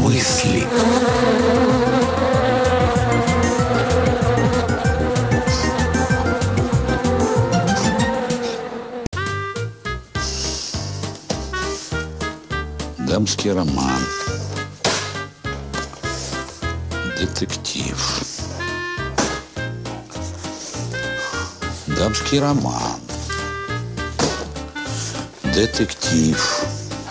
мысли. Дамский роман. Детектив. Дамский роман. Детектив.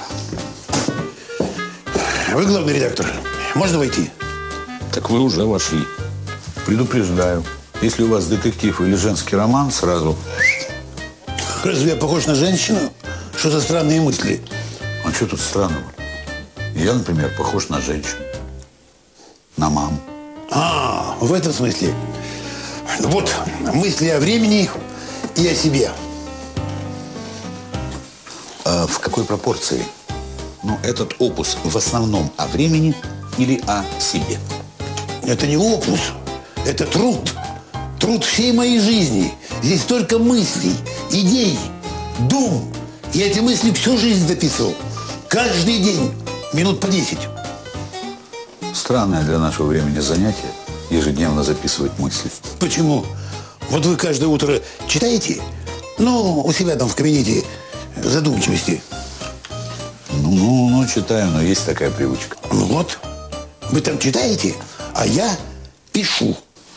Вы главный редактор. Можно войти? Так вы уже вошли. Предупреждаю. Если у вас детектив или женский роман, сразу... Разве я похож на женщину? Что за странные мысли? А что тут странного? Я, например, похож на женщину. На маму. А, в этом смысле. Вот мысли о времени и о себе. А в какой пропорции? Ну, этот опус в основном о времени или о себе? Это не опус, это труд. Труд всей моей жизни. Здесь столько мыслей, идей, дум. Я эти мысли всю жизнь записывал. Каждый день. Минут по 10. Странное для нашего времени занятие – ежедневно записывать мысли. Почему? Вот вы каждое утро читаете? Ну, у себя там в кабинете задумчивости. Ну, читаю, но есть такая привычка. Ну вот, вы там читаете, а я пишу.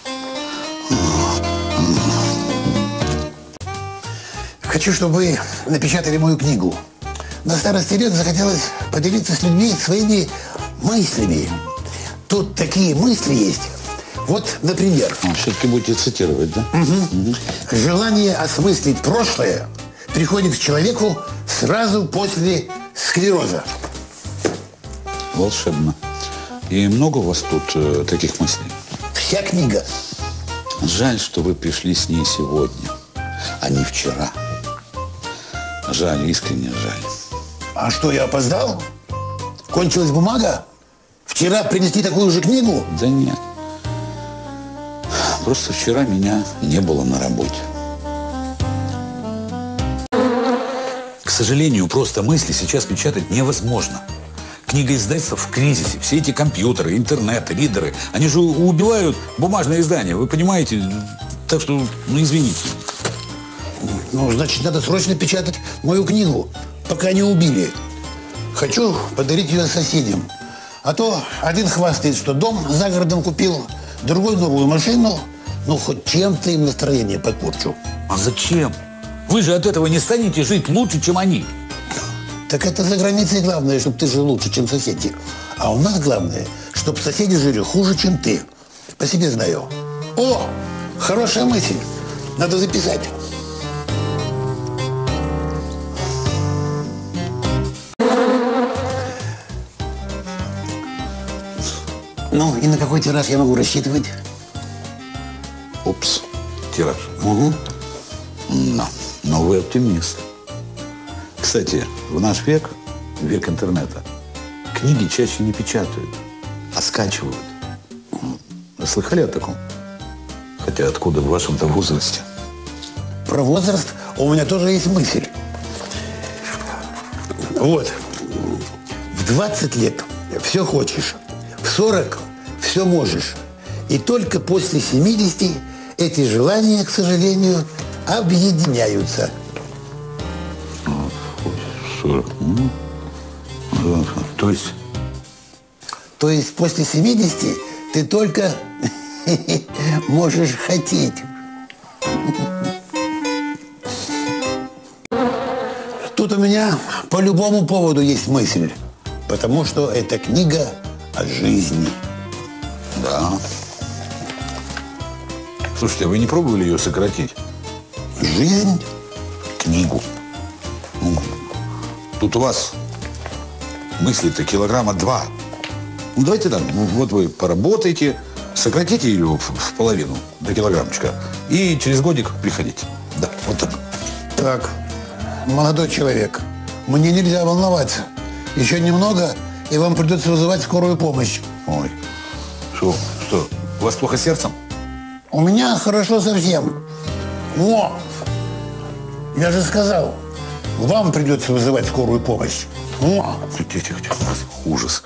Хочу, чтобы вы напечатали мою книгу. На старости лет захотелось поделиться с людьми своими мыслями. Тут такие мысли есть. Вот, например. Все-таки будете цитировать, да? Угу. Желание осмыслить прошлое приходит к человеку сразу после склероза. Волшебно. И много у вас тут таких мыслей? Вся книга. Жаль, что вы пришли с ней сегодня, а не вчера. Жаль, искренне жаль. А что, я опоздал? Кончилась бумага? Вчера принесли такую же книгу? Да нет. Просто вчера меня не было на работе. К сожалению, просто мысли сейчас печатать невозможно. Книгоиздательство в кризисе. Все эти компьютеры, интернет, ридеры, они же убивают бумажное издание, вы понимаете? Так что, ну, извините. Ну, значит, надо срочно печатать мою книгу, пока не убили. Хочу подарить ее соседям. А то один хвастает, что дом за городом купил, другой новую машину. Ну, хоть чем-то им настроение подпорчу. А зачем? Вы же от этого не станете жить лучше, чем они. Так это за границей главное, чтобы ты жил лучше, чем соседи. А у нас главное, чтобы соседи жили хуже, чем ты. По себе знаю. О, хорошая мысль. Надо записать. Ну, и на какой тираж я могу рассчитывать? Упс, тираж. Угу. Но вы оптимист. Кстати, в наш век, век интернета, книги чаще не печатают, а скачивают. Вы слыхали о таком? Хотя откуда в вашем-то возрасте? Про возраст у меня тоже есть мысль. Вот. В 20 лет все хочешь. В 40 все можешь. И только после 70 эти желания, к сожалению, объединяются. 40. То есть? То есть после 70 ты только можешь хотеть. Тут у меня по любому поводу есть мысль. Потому что это книга о жизни. Да. Слушайте, а вы не пробовали ее сократить? Жизнь? Книгу. Ну, тут у вас мысли-то килограмма 2. Ну, давайте так, вот вы поработаете, сократите ее в половину, до килограммчика, и через годик приходите. Да, вот так. Так, молодой человек, мне нельзя волноваться. Еще немного, и вам придется вызывать скорую помощь. Ой, что, у вас плохо с сердцем? У меня хорошо совсем. О, я же сказал, вам придется вызывать скорую помощь. О, Тихо. Ужас.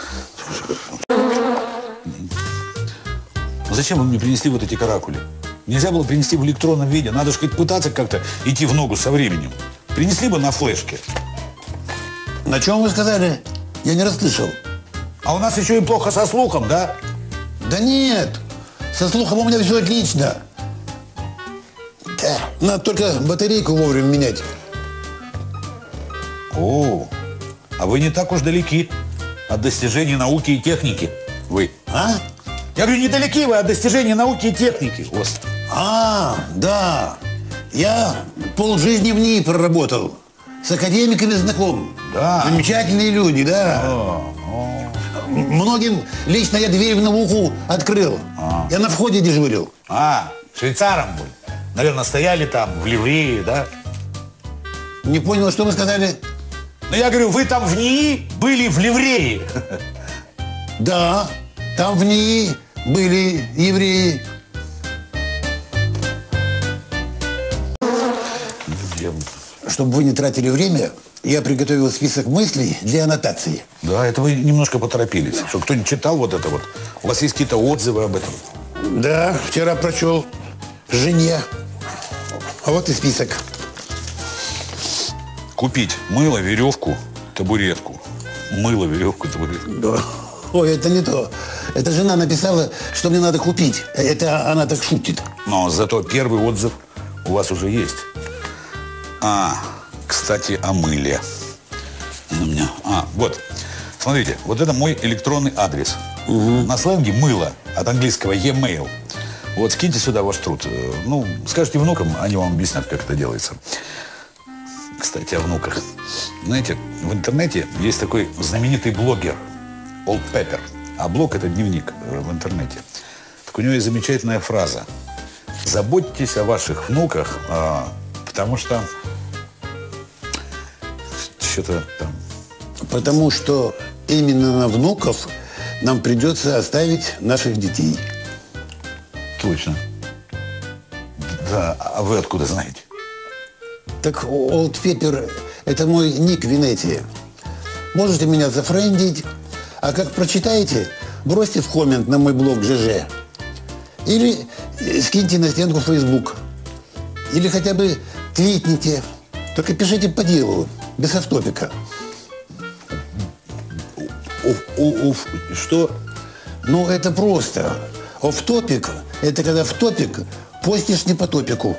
Зачем вы мне принесли вот эти каракули? Нельзя было принести в электронном виде. Надо же хоть пытаться как-то идти в ногу со временем. Принесли бы на флешке. на чем вы сказали? Я не расслышал. А у нас еще и плохо со слухом, да? Да нет, со слухом у меня все отлично. Да, надо только батарейку вовремя менять. О, а вы не так уж далеки от достижений науки и техники. Вы. А? Я говорю, недалеки вы от достижений науки и техники. Вот. Да. Я полжизни в ней проработал. С академиками знаком. Да. Замечательные люди, да. Многим лично я дверь в науку открыл. Я на входе дежурил. Швейцаром был. Наверное, стояли там в ливрее, да? Не понял, что вы сказали? Ну, я говорю, вы там в НИИ были в ливрее. Да, там в ней были евреи. Чтобы вы не тратили время, я приготовил список мыслей для аннотации. Да, это вы немножко поторопились. Что, кто-нибудь читал вот это вот? У вас есть какие-то отзывы об этом? Да, вчера прочел жене. А вот и список. Купить мыло, веревку, табуретку. Мыло, веревку, табуретку. Да. Ой, это не то. Это жена написала, что мне надо купить. Это она так шутит. Но зато первый отзыв у вас уже есть. Кстати, о мыле. У меня. Вот. Смотрите, вот это мой электронный адрес. На сленге мыло, от английского e-mail. Вот скиньте сюда ваш труд. Ну, скажите внукам, они вам объяснят, как это делается. Кстати, о внуках. Знаете, в интернете есть такой знаменитый блогер Old Pepper. А блог – это дневник в интернете. Так у него есть замечательная фраза. Заботьтесь о ваших внуках, потому что что-то там... Потому что именно на внуков нам придется оставить наших детей. Точно. Да, а вы откуда знаете? Так Old Pepper – это мой ник в инете. Можете меня зафрендить, а как прочитаете, бросьте в коммент на мой блог ЖЖ. Или скиньте на стенку в Facebook. Или хотя бы твитните. Только пишите по делу, без автопика. Что? Ну, это просто. Офф-топик – это когда в топик постишь не по топику.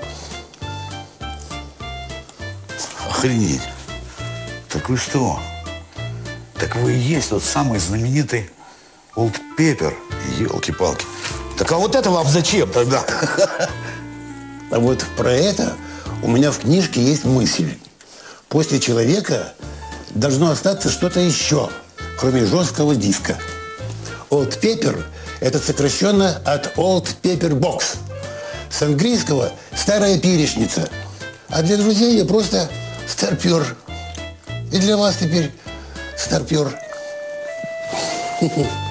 Охренеть. Так вы что? Так вы и есть тот самый знаменитый Old Pepper. Елки-палки. Так а вот это вам зачем тогда? А вот про это у меня в книжке есть мысль. После человека должно остаться что-то еще, кроме жесткого диска. Old Pepper – это сокращенно от Old Pepper Box. С английского «старая перечница». А для друзей я просто старпер. И для вас теперь старпер.